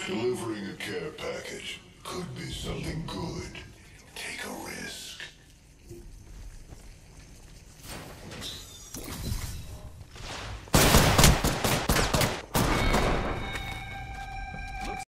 Delivering a care package could be something good.